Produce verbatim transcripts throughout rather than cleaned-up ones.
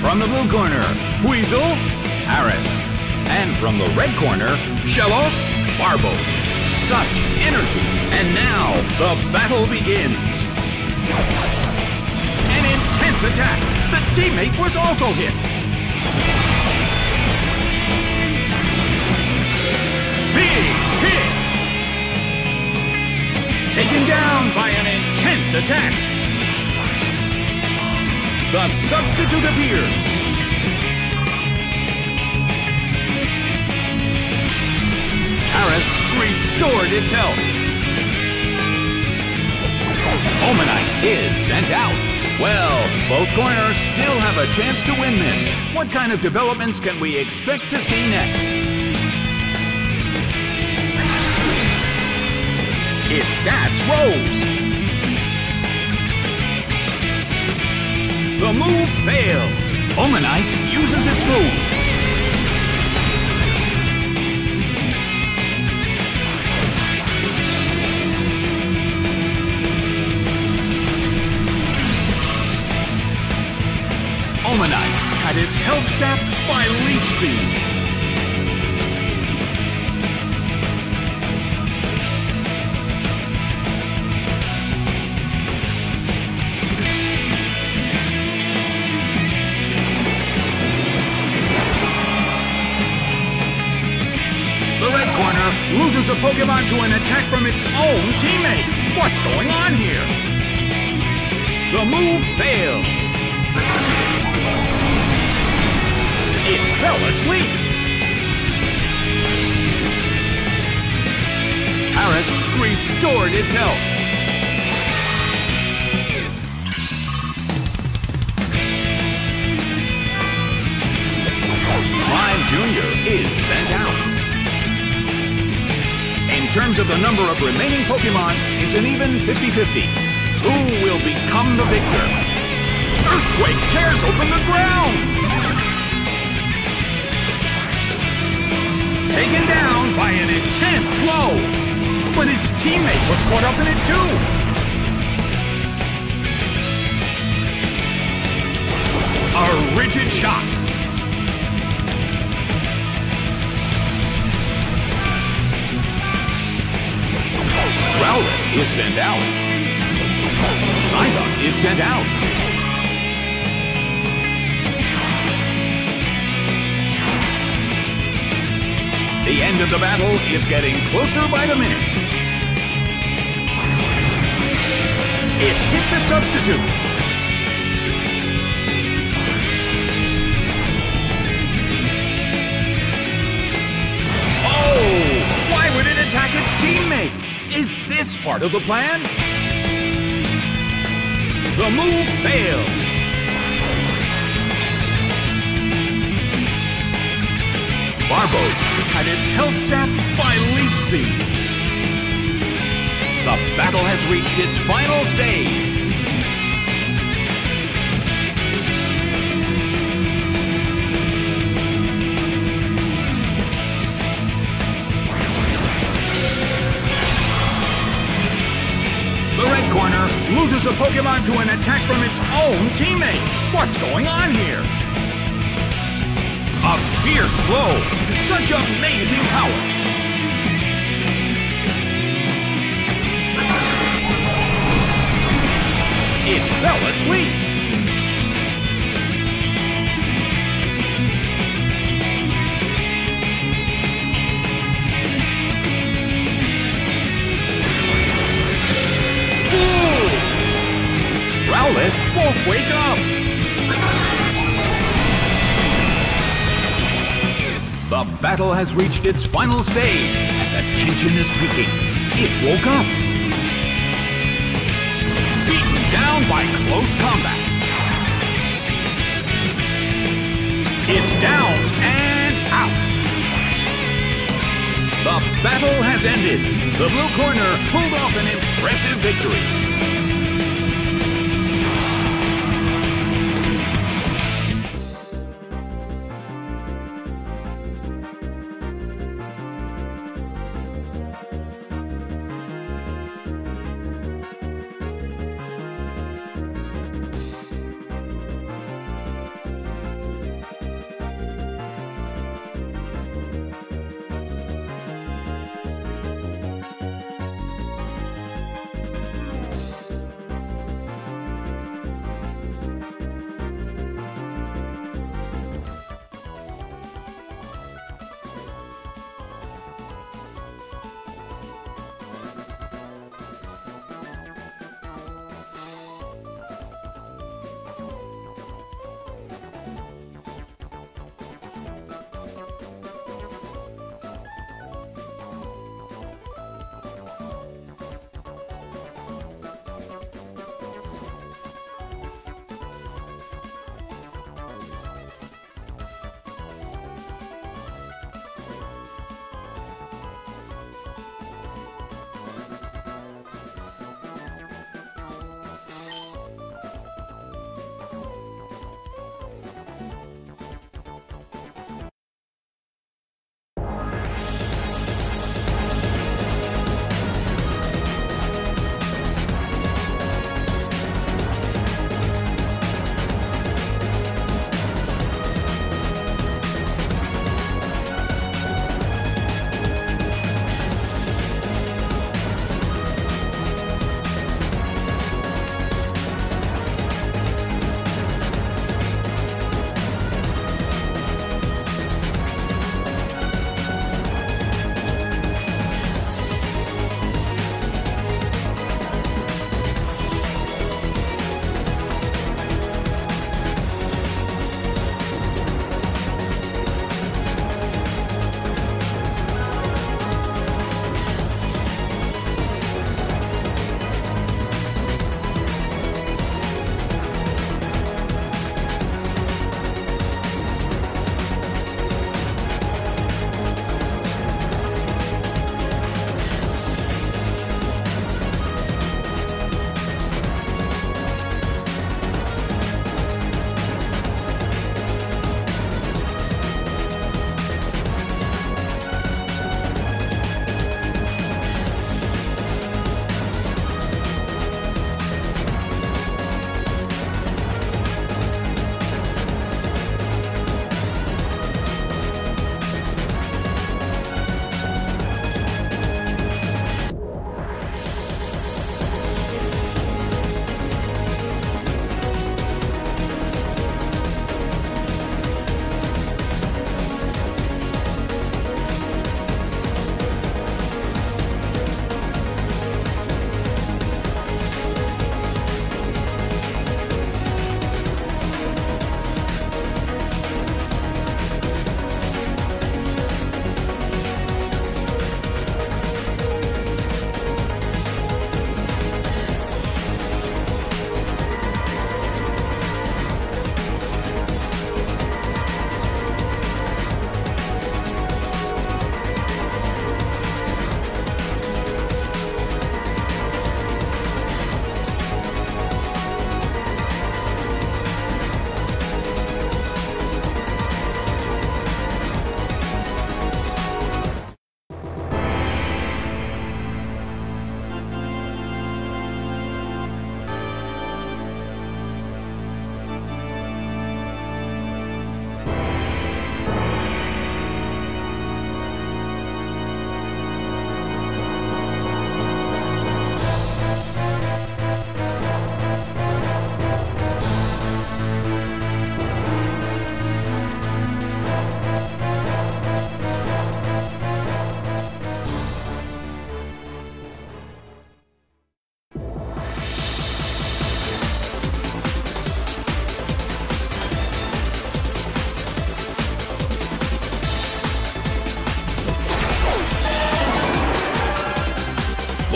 From the blue corner, Weasel, Paris. And from the red corner, Shellos, Barbos. Such energy. And now, the battle begins. An intense attack. The teammate was also hit. Big hit. Taken down by an intense attack. The substitute appears. Paris restored its health. Omanite is sent out. Well, both corners still have a chance to win this. What kind of developments can we expect to see next? Its stats rose. The move fails. Omanite uses its move. Omanite had its health sapped by Leech Seed. The red corner loses a Pokemon to an attack from its own teammate. What's going on here? The move fails. It fell asleep. Paris restored its health. Slime Junior is sent out. In terms of the number of remaining Pokemon, it's an even fifty fifty. Who will become the victor? Earthquake tears open the ground! Taken down by an intense blow. But its teammate was caught up in it too. A rigid shot. Growlithe is sent out. Psyduck is sent out. The end of the battle is getting closer by the minute. It hit the substitute. Oh! Why would it attack its teammate? Is this part of the plan? The move fails. Barbos had its health sapped by Leech Seed. The battle has reached its final stage. The red corner loses a Pokemon to an attack from its own teammate. What's going on here? A fierce blow. Such amazing power. It fell asleep. Ooh! Growlithe won't wake up. The battle has reached its final stage, and the tension is peaking. It woke up. Beaten down by close combat. It's down and out. The battle has ended. The blue corner pulled off an impressive victory.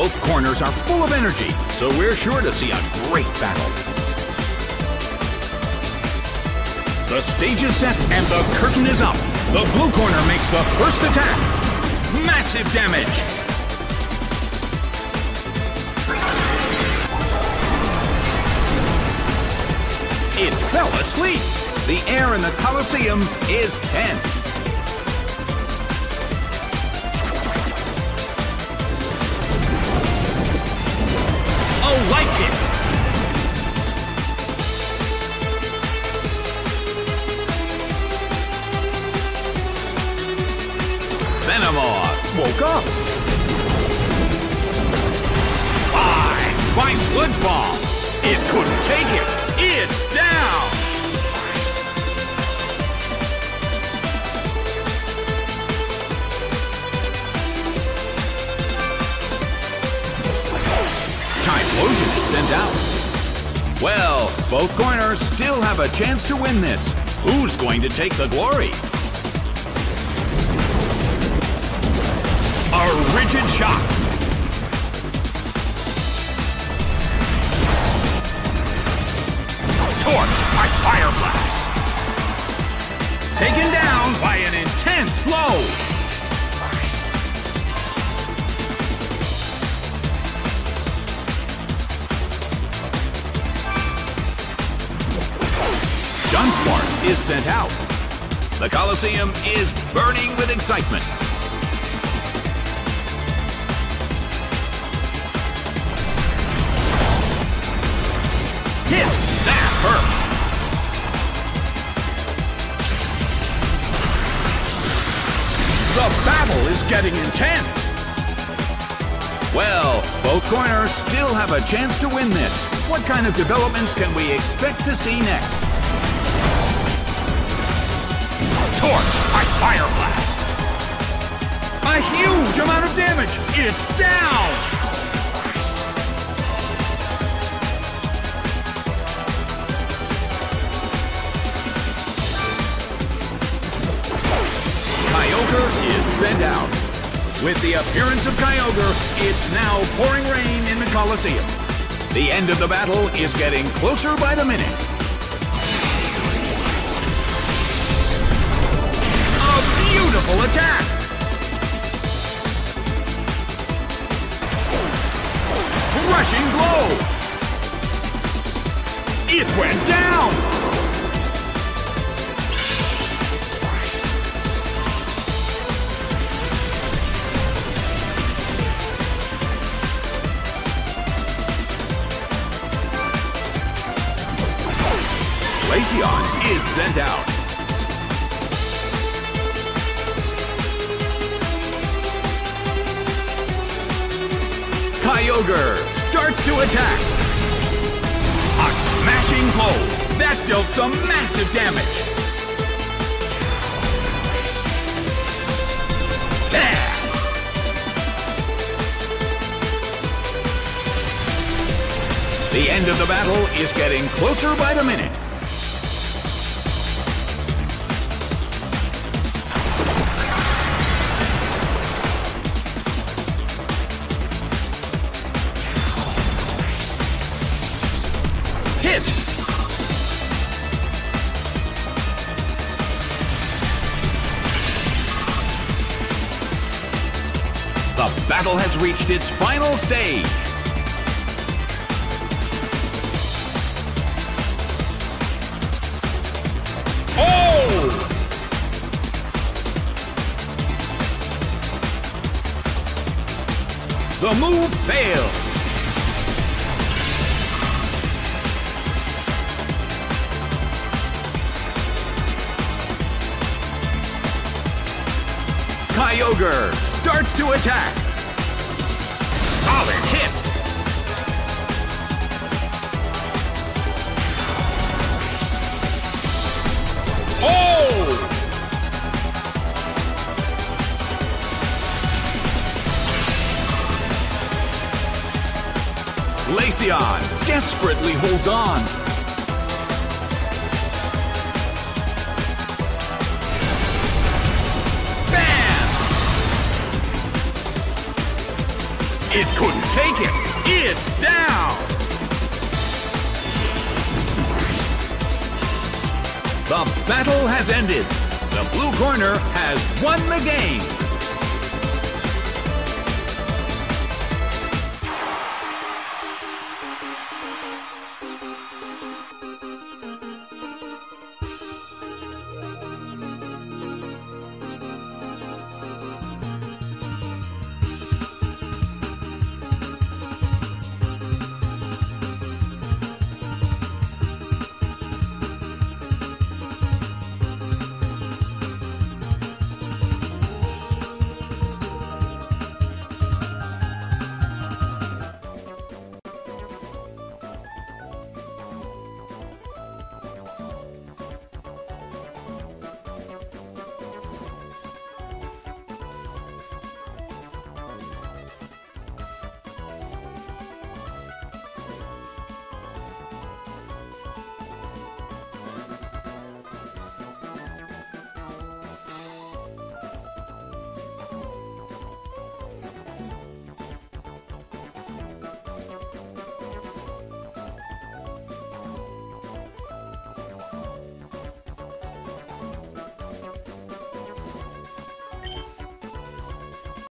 Both corners are full of energy, so we're sure to see a great battle. The stage is set and the curtain is up. The blue corner makes the first attack. Massive damage. It fell asleep. The air in the Colosseum is tense. A light hit. Venomoth woke up. Spy by Sludge Bomb. It couldn't take it. It's down. Typhlosion is sent out. Well, both corners still have a chance to win this. Who's going to take the glory? A rigid shot. Torch by Fire Blast. Taken down by an intense blow. Dunsparce is sent out. The Colosseum is burning with excitement. Hit! That hurt! The battle is getting intense! Well, both corners still have a chance to win this. What kind of developments can we expect to see next? Torch by Fire Blast! A huge amount of damage! It's down! Kyogre is sent out. With the appearance of Kyogre, it's now pouring rain in the Colosseum. The end of the battle is getting closer by the minute. A beautiful attack! Rushing blow! It went down! Glaceon is sent out. Kyogre starts to attack. A smashing blow. That dealt some massive damage. There. The end of the battle is getting closer by the minute. The battle has reached its final stage. Oh! The move failed. Kyogre starts to attack. Solid hit. Oh! Glaceon desperately holds on. It couldn't take take it. It's down. The battle has ended. The blue corner has won the game.